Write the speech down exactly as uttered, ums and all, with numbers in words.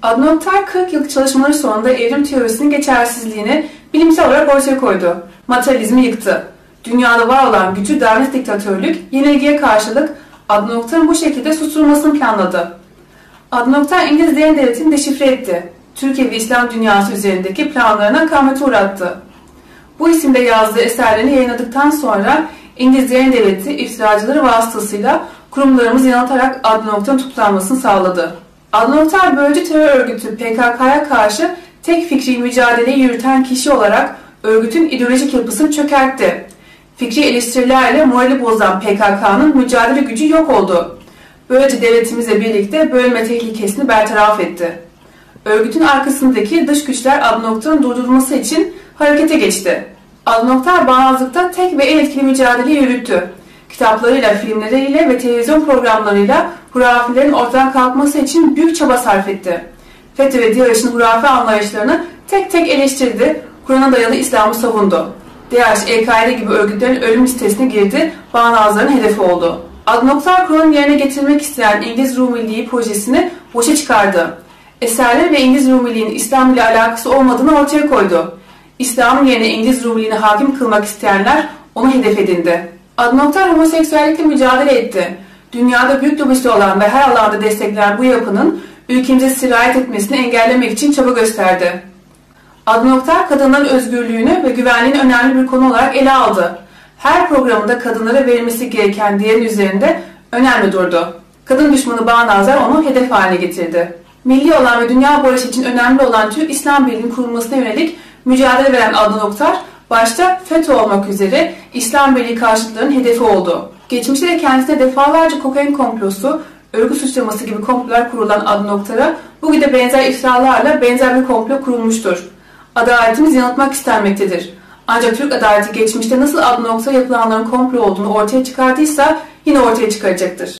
Adnan Oktar kırk yıllık çalışmaları sonunda evrim teorisinin geçersizliğini bilimsel olarak ortaya koydu. Materyalizmi yıktı. Dünyada var olan güçlü Darwinist diktatörlük yenilgiye karşılık Adnan Oktar'ın bu şekilde susturulmasını planladı. Adnan Oktar İngiliz derin devletini deşifre etti. Türkiye ve İslam dünyası üzerindeki planlarına kâhmete uğrattı. Bu isimde yazdığı eserlerini yayınladıktan sonra İngiliz derin devleti iftiracıları vasıtasıyla kurumlarımızı yanıltarak Adnan Oktar'ın tutuklanmasını sağladı. Adnan Oktar böylece terör örgütü P K K'ya karşı tek fikri mücadeleyi yürüten kişi olarak örgütün ideolojik yapısını çökertti. Fikri eleştirilerle morali bozan P K K'nın mücadele gücü yok oldu. Böylece devletimizle birlikte bölünme tehlikesini bertaraf etti. Örgütün arkasındaki dış güçler Adnan Oktar'ın durdurulması için harekete geçti. Adnan Oktar bağnazlıkta tek ve en etkili mücadeleyi yürüttü. Kitaplarıyla, filmleriyle ve televizyon programlarıyla hurafilerin ortadan kalkması için büyük çaba sarf etti. FETÖ ve DİHAŞ'ın hurafe anlayışlarını tek tek eleştirdi, Kur'an'a dayalı İslam'ı savundu. DİHAŞ, E K D gibi örgütlerin ölüm listesine girdi, bağnazların hedefi oldu. Adnan Oktar Kur'an'ın yerine getirmek isteyen İngiliz Rumiliği projesini boşa çıkardı. Eserleri ve İngiliz Rumiliğinin İslam ile alakası olmadığını ortaya koydu. İslam'ın yerine İngiliz Rumiliğini hakim kılmak isteyenler onu hedef edindi. Adnan Oktar homoseksüellikle mücadele etti. Dünyada büyük lobisi olan ve her alanda destekleyen bu yapının ülkemize sirayet etmesini engellemek için çaba gösterdi. Adnan Oktar kadınların özgürlüğünü ve güvenliğini önemli bir konu olarak ele aldı. Her programında kadınlara verilmesi gereken değerin üzerinde önemli durdu. Kadın düşmanı bağnazlar onu hedef haline getirdi. Milli olan ve dünya barışı için önemli olan Türk İslam Birliği'nin kurulmasına yönelik mücadele veren Adnan Oktar, başta FETÖ olmak üzere İslam Birliği karşıtlarının hedefi oldu. Geçmişte de kendisine defalarca kokain komplosu, örgüt suçlaması gibi komplolar kurulan Adnan Oktar'a bugün de benzer iftiralarla benzer bir komplo kurulmuştur. Adaletimiz yanıltmak istenmektedir. Ancak Türk adaleti geçmişte nasıl Adnan Oktar'a yapılanların komplo olduğunu ortaya çıkardıysa yine ortaya çıkaracaktır.